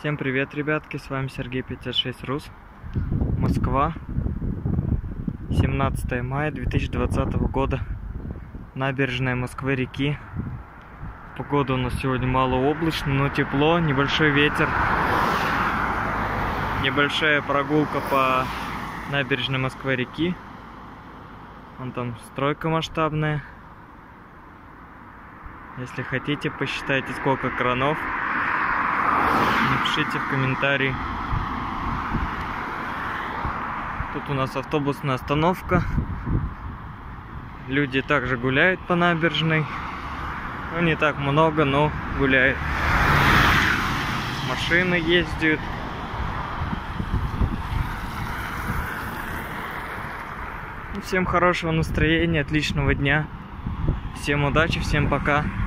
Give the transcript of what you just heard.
Всем привет, ребятки, с вами Сергей 56 Рус, Москва, 17 мая 2020 года, набережная Москвы-реки. Погода у нас сегодня малооблачно, но тепло, небольшой ветер, небольшая прогулка по набережной Москвы-реки. Вон там стройка масштабная. Если хотите, посчитайте, сколько кранов. Напишите в комментарии. Тут у нас автобусная остановка. Люди также гуляют по набережной. Ну, не так много, но гуляют. Машины ездят. Всем хорошего настроения, отличного дня. Всем удачи, всем пока.